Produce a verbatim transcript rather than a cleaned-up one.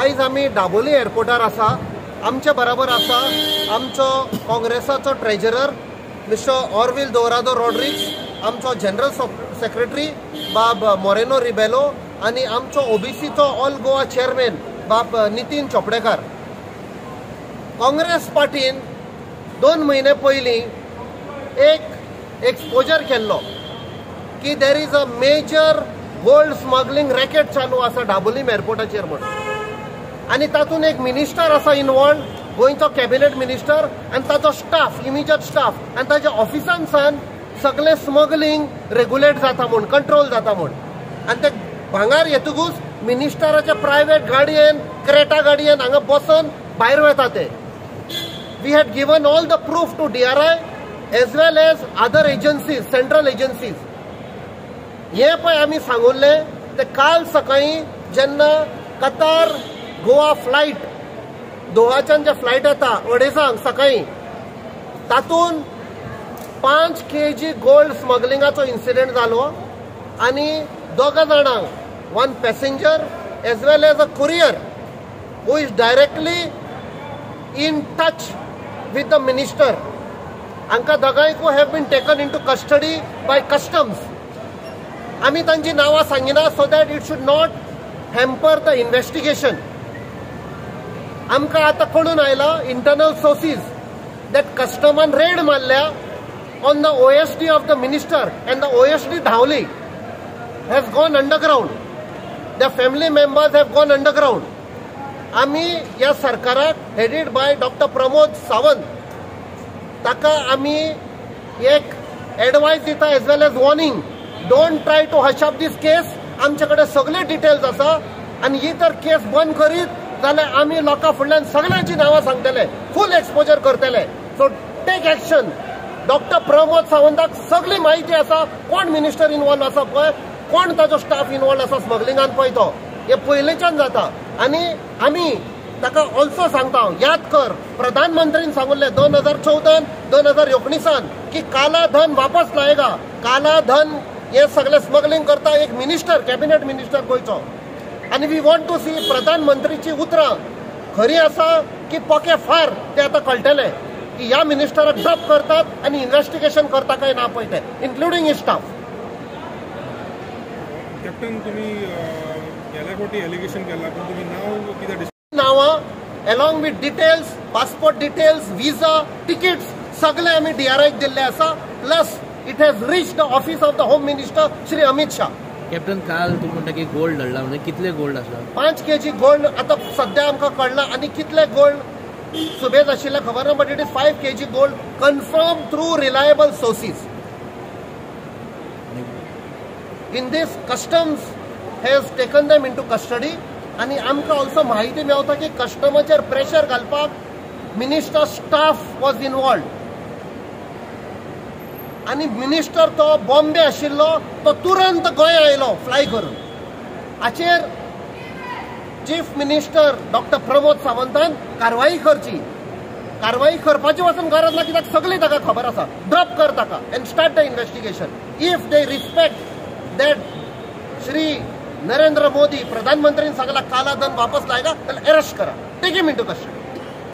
आयज आमी दाबोली एअरपोर्टार आसा. आमचे बरोबर आसा आमचो काँग्रेसाचो ट्रेजरर मिस्टर ऑरविल दोरादो रॉड्रिग्स, आमचो जनरल सेक्रेटरी बाब मोरेनो रिबेलो आणि आमचो ओबीसीचो ऑल गोवा चेअरमॅन बाब नितीन चोपडेकार. काँग्रेस पार्टीन दोन महिने पयलीं एक एक्सपोजर केल्लो की there is a major gold smuggling racket चालू आसा दाबोली एअरपोर्टाचेर म्हणून, आणि तातूंत एक मिनिस्टर आसा इनवॉल्व, गोंयचो कॅबिनेट मिनिस्टर आनी ताचो स्टाफ, इमिजिएट स्टाफ आनी ताच्या ऑफिसांसान सगळे स्मगलिंग रेग्युलेट जाता म्हूण, कंट्रोल जाता म्हूण. आनी ते भांगार येतकूच मिनिस्टराच्या प्रायवेट गाडयेन, क्रेटा गाडयेन हांगा बसून भायर वता ते. We had given all the proof to D R I as well as other agencies, central agencies. हे पळय आमी सांगुल्ले ते काल सकाळी जेन्ना कतार गोवा फ्लायट दोहाच्यान जे फ्लायट येता अडेजांक सकाळी, तातूंत पांच के जी गोल्ड स्मगलिंगाचो इन्सिडेंट जालो आणि दोगा जाणांक, one passenger as well as a courier who is directly in touch with the minister, हांकां दोगांयकू have been taken in to custody by customs. आमी तांची नांवां सांगिना so that it should not hamper the investigation. आमकां आतां कळून आयला इंटरनल सोर्सीस दॅट कस्टमान रेड मारल्या on the O S D of the minister and the O S D Dhawli has gone underground. The family members have gone underground. आमी या सरकाराक headed by doctor Pramod Sawant ताका आमी एक एडवायस दिता as well as warning, don't try to hush up this case. आमचे कडेन सगळे डिटेल्स आसा आणि ही तर केस बंद करीत जाल्यार आमी लोकां फुडल्यान सगळ्यांची नांवां सांगतले, फूल एक्सपोजर करतले. So take action. Doctor Pramod सावंताक सगळी माहिती आसा, कोण मिनिस्टर इनवॉल्व आसा पळय, कोण ताजो स्टाफ इनवॉल्व आसा स्मगलिंगान पळय तो, हे पयलींच्यान जाता. आनी आमी ताका ऑल्सो सांगता, याद कर प्रधानमंत्रीन सांगुल्ले दोन हजार चौदान दोन हजार एकोणीसान की काला धन वापस लायेगा. काला धन हे सगळे स्मगलिंग करता एक मिनिस्टर, कॅबिनेट मिनिस्टर गोंयचो. आणि वी वॉन्ट टू सी प्रधानमंत्रीची उतरां खरी आसा की पोके फार ते आता कळटले की ह्या मिनिस्टराक ड्रॉप करतात आणि इन्व्हेस्टिगेशन करता काय ना पळय ते, इन्क्लुडिंग हिज स्टाफ. कॅप्टन, तुम्ही गेल्या फावटी एलिगेशन केला पण तुम्ही नाव किती नावां along with details, passport details, visa, tickets सगळे आमी डी आर आयक दिल्ले आसा. Plus it has reach the office of the home minister Shri Amit Shah. Captain, काल तुम्ही म्हणता की गोल्ड धडला, म्हणजे कितले गोल्ड आसला? पांच के जी गोल्ड आता सध्या आमकां कळना, आणि कितले गोल्ड सुबेज आशिल्ले खबर ना, but it is five K G gold confirm through reliable sources. In this customs has taken them in to custody. आणि आमकां ऑल्सो माहिती मेळटा की कस्टमाचेर प्रेशर घालपाक मिनिस्टर स्टाफ वॉज इनवॉल्व. आणि मिनिस्टर तो बॉम्बे आशिल्लो, तो तुरंत गोंय आयलो फ्लाय करून. हाचेर चीफ मिनिस्टर डॉक्टर प्रमोद सावंतान कारवाई करची. कारवाई करपाची वचून गरज ना, कित्याक सगळी ताका खबर आसा. ड्रॉप कर ताका and start the investigation. If they respect that Shri Narendra Modi प्रधानमंत्रीन सांगला काला धन वापस लायगा, जाल्यार अरेस्ट करा, take him in to custody.